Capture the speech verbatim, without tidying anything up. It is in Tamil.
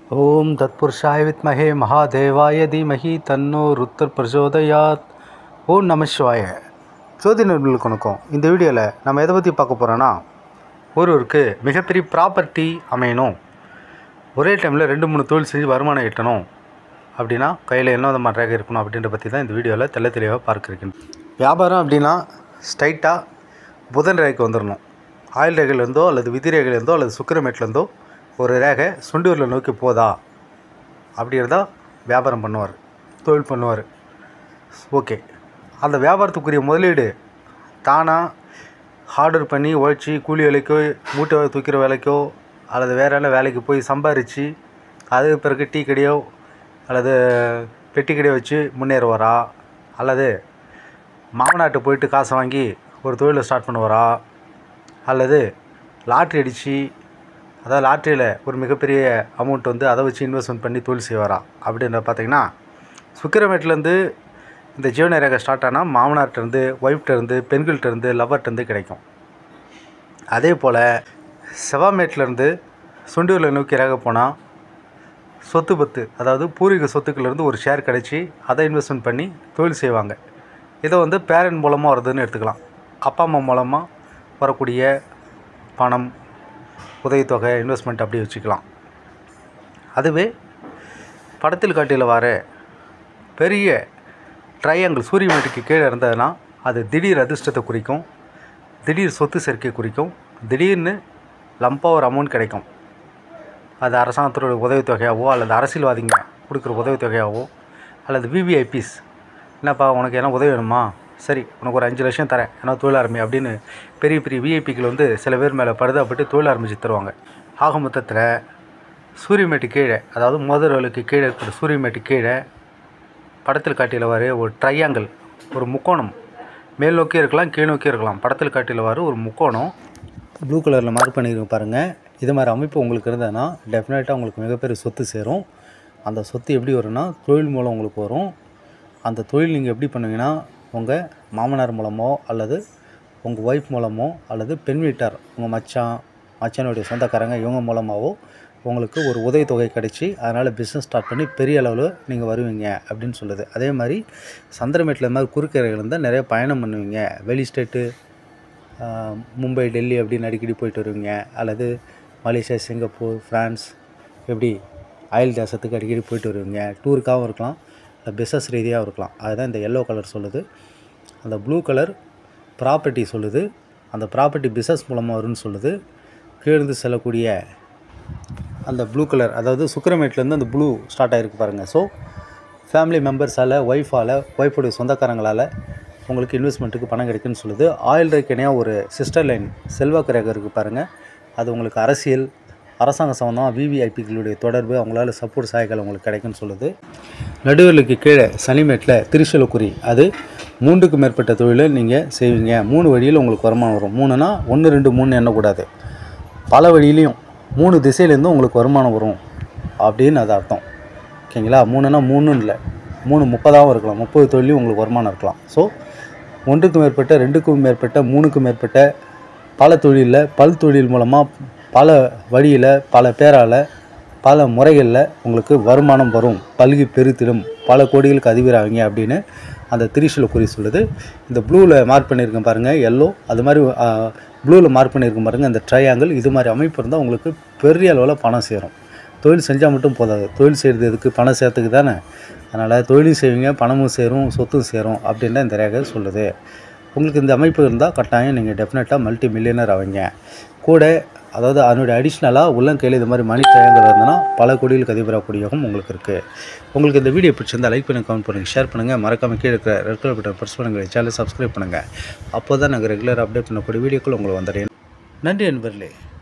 ஓம் தத்புருஷாய வித்மஹே மகாதேவாய தீமஹி தன்னோ ருத்ர பிரச்சோதயாத். ஓம் நம சிவாய. ஜோதி நண்பர்களுக்கு வணக்கம். இந்த வீடியோவில் நம்ம எதை பற்றி பார்க்க போகிறோன்னா, ஒருவருக்கு மிகப்பெரிய ப்ராப்பர்ட்டி அமையணும், ஒரே டைமில் ரெண்டு மூணு தொழில் செஞ்சு வருமானம் ஈட்டணும் அப்படின்னா கையில் என்ன விதமான ரேகை இருக்கணும் அப்படின்ற பற்றி தான் இந்த வீடியோவில் தெள்ள தெளிவாக பார்க்க இருக்கேன். வியாபாரம் அப்படின்னா ஸ்ட்ரைட்டாக புதன் ரேகைக்கு வந்துடணும். ஆயில் ரேகையிலேருந்தோ அல்லது விதி ரேகையிலேருந்தோ அல்லது சுக்கிரமேட்லேருந்தோ ஒரு ரேகை சுண்டூரில் நோக்கி போதா அப்படின்றதா வியாபாரம் பண்ணுவார், தொழில் பண்ணுவார். ஓகே, அந்த வியாபாரத்துக்குரிய முதலீடு தானாக ஆர்டர் பண்ணி உழைச்சி கூலி வேலைக்கோ மூட்டை தூக்கிற வேலைக்கோ அல்லது வேறு என்ன வேலைக்கு போய் சம்பாரித்து அதுக்கு பிறகு டீ கடையோ அல்லது பெட்டி கடையோ வச்சு முன்னேறுவாரா, அல்லது மாமனாட்டு போயிட்டு காசை வாங்கி ஒரு தொழிலை ஸ்டார்ட் பண்ணுவாரா, அல்லது லாட்ரி அடித்து அதாவது லாட்ரியில் ஒரு மிகப்பெரிய அமௌண்ட் வந்து அதை வச்சு இன்வெஸ்ட்மெண்ட் பண்ணி தொழில் செய்வாரா அப்படின்ற பார்த்திங்கன்னா, சுக்கிரமேட்லேருந்து இந்த ஜீவன ரேகை ஸ்டார்ட் ஆனால் மாமனார்ட்டேருந்து, ஒய்ஃப்டேருந்து, பெண்கள்கிட்டருந்து, லவ்வர்ட்டேருந்து கிடைக்கும். அதே போல் செவ்வாமேட்லேருந்து சுண்டூரில் நோக்கி ரேகை போனால் சொத்து பத்து அதாவது பூர்வீக சொத்துக்கள்லேருந்து ஒரு ஷேர் கிடச்சி அதை இன்வெஸ்ட்மெண்ட் பண்ணி தொழில் செய்வாங்க. இதை வந்து பேரண்ட் மூலமாக வருதுன்னு எடுத்துக்கலாம். அப்பா அம்மா மூலமாக வரக்கூடிய பணம், உதவித்தொகை, இன்வெஸ்ட்மெண்ட் அப்படி வச்சுக்கலாம். அதுவே படத்தில் காட்டியில் வர பெரிய ட்ரையாங்கிள் சூரியமேட்டுக்கு கீழே இருந்ததுன்னா அது திடீர் அதிர்ஷ்டத்தை குறிக்கும், திடீர் சொத்து சேர்க்கை குறிக்கும், திடீர்னு லம்பாக ஒரு அமௌண்ட் கிடைக்கும். அது அரசாங்கத்தோட உதவித்தொகையாவோ அல்லது அரசியல்வாதிங்க கொடுக்குற உதவித்தொகையாவோ அல்லது விவிஐபிஸ், என்னப்பா உனக்கு என்ன உதவி வேணுமா, சரி உனக்கு ஒரு அஞ்சு லட்சம் தரேன், ஏன்னா தொழில் ஆரம்பி அப்படின்னு பெரிய பெரிய விஐபிக்கள் வந்து சில பேர் மேலே படுதாப்பட்டு தொழில் ஆரம்பித்து தருவாங்க. ஆக மொத்தத்தில் சூரியமேட்டு கீழே அதாவது மோதிரவலுக்கு கீழே இருக்கிற சூரியமேட்டு கீழே படத்தில் காட்டியில் வர ஒரு ட்ரையாங்கிள், ஒரு முக்கோணம், மேல் நோக்கி இருக்கலாம் கீழ் நோக்கி இருக்கலாம், படத்தில் காட்டியில் வர ஒரு முக்கோணம் ப்ளூ கலரில் மார்க் பண்ணியிருக்க பாருங்கள். இது மாதிரி அமைப்பு உங்களுக்கு இருந்ததுன்னா டெஃபினட்டாக உங்களுக்கு மிகப்பெரிய சொத்து சேரும். அந்த சொத்து எப்படி வரும்னா தொழில் மூலம் உங்களுக்கு வரும். அந்த தொழில் நீங்கள் எப்படி பண்ணுவீங்கன்னா உங்கள் மாமனார் மூலமோ அல்லது உங்கள் ஒய்ஃப் மூலமோ அல்லது பெண் வீட்டார், உங்கள் மச்சான் மச்சானுடைய சொந்தக்காரங்க இவங்க மூலமாகவோ உங்களுக்கு ஒரு உதவித்தொகை கிடச்சி அதனால் பிஸ்னஸ் ஸ்டார்ட் பண்ணி பெரிய அளவில் நீங்கள் வருவீங்க அப்படின்னு சொல்லுது. அதே மாதிரி சந்திரமேட்டில் மாதிரி குறுக்கரைகள் இருந்தால் நிறைய பயணம் பண்ணுவீங்க. வெளி ஸ்டேட்டு, மும்பை, டெல்லி அப்படின்னு அடிக்கடி போயிட்டு வருவீங்க. அல்லது மலேசியா, சிங்கப்பூர், ஃப்ரான்ஸ் எப்படி அயல் தேசத்துக்கு அடிக்கடி போயிட்டு வருவீங்க. டூருக்காகவும் இருக்கலாம், பிஸ்னஸ் ரீதியாக இருக்கலாம். அதுதான் இந்த எல்லோ கலர் சொல்லுது. அந்த ப்ளூ கலர் ப்ராப்பர்ட்டி சொல்லுது. அந்த ப்ராப்பர்ட்டி பிஸ்னஸ் மூலமாக வரும்னு சொல்லுது. கீழ்ந்து செல்லக்கூடிய அந்த ப்ளூ கலர் அதாவது சுக்கிரமேட்லேருந்து அந்த ப்ளூ ஸ்டார்ட் ஆகிருக்கு பாருங்கள். ஸோ ஃபேமிலி மெம்பர்ஸால், ஒய்ஃபால், ஒய்ஃபுடைய சொந்தக்காரங்களால் உங்களுக்கு இன்வெஸ்ட்மெண்ட்டுக்கு பணம் கிடைக்குன்னு சொல்லுது. ஆயில் ரேக்கையாக ஒரு சிஸ்டர் லைன் செல்வாக்கு ரேகை இருக்குது பாருங்கள். அது உங்களுக்கு அரசியல், அரசாங்க சம்பந்தமாக விவிஐபிகளுடைய தொடர்பு, அவங்களால சப்போர்ட் சாயங்கள் உங்களுக்கு கிடைக்குன்னு சொல்லுது. நடுவர்களுக்கு கீழே சனிமேட்டில் திரிசூலக்குறி, அது மூன்றுக்கு மேற்பட்ட தொழிலை நீங்கள் செய்வீங்க. மூணு வழியில் உங்களுக்கு வருமானம் வரும். மூணுனா ஒன்று ரெண்டு மூணு எண்ணக்கூடாது, பல வழியிலையும் மூணு திசையிலேருந்தும் உங்களுக்கு வருமானம் வரும் அப்படின்னு அது அர்த்தம். ஓகேங்களா? மூணுனா மூணுன்னு இல்லை, மூணு முப்பதாகவும் இருக்கலாம், முப்பது தொழிலையும் உங்களுக்கு வருமானம் இருக்கலாம். ஸோ ஒன்றுக்கும் மேற்பட்ட, ரெண்டுக்கும் மேற்பட்ட, மூணுக்கும் மேற்பட்ட பல தொழிலில், பல் தொழில் மூலமாக பல வழியில், பல பேரால், பல முறைகளில் உங்களுக்கு வருமானம் வரும், பல்கி பெருத்திடும், பல கோடிகளுக்கு அதிபராகிங்க அப்படின்னு அந்த திரிசூலக்குறி சொல்லுது. இந்த ப்ளூவில் மார்க் பண்ணியிருக்கேன் பாருங்கள், எல்லோ, அது மாதிரி ப்ளூவில் மார்க் பண்ணியிருக்கேன் பாருங்கள், இந்த ட்ரையாங்கிள். இது மாதிரி அமைப்பு இருந்தால் உங்களுக்கு பெரிய அளவில் பணம் சேரும். தொழில் செஞ்சால் மட்டும் போதாது, தொழில் செய்கிறது எதுக்கு, பணம் சேர்த்துக்கு தானே. அதனால் தொழிலும் செய்வீங்க, பணமும் சேரும், சொத்தும் சேரும் அப்படின்ற இந்த ரேகை சொல்லுது. உங்களுக்கு இந்த அமைப்பு இருந்தால் கட்டாயம் நீங்கள் டெஃபினட்டாக மல்டி மில்லியனர் ஆவீங்க. கூட அதாவது அதனுடைய அடிஷ்னலாக உள்ளங்கையில் இது மாதிரி மணி ட்ரையாங்கிள் இருந்ததுன்னா பல கோடிகளுக்கு அதிபராகக்கூடியவும் உங்களுக்கு இருக்குது. உங்களுக்கு இந்த வீடியோ பிடிச்சிருந்தால் லைக் பண்ணுங்கள், கமெண்ட் பண்ணுங்கள், ஷேர் பண்ணுங்கள். மறக்காமல் கீழே இருக்கிற ரெட் கலர் பட்டன் ப்ரெஸ் பண்ணுங்கள், சேனலை சப்ஸ்கிரைப் பண்ணுங்கள். அப்போ தான் நாங்கள் ரெகுலர் அப்டேட் பண்ணக்கூடிய வீடியோக்கள் உங்களுக்கு வந்துடுறேன். நன்றி நண்பர்களே.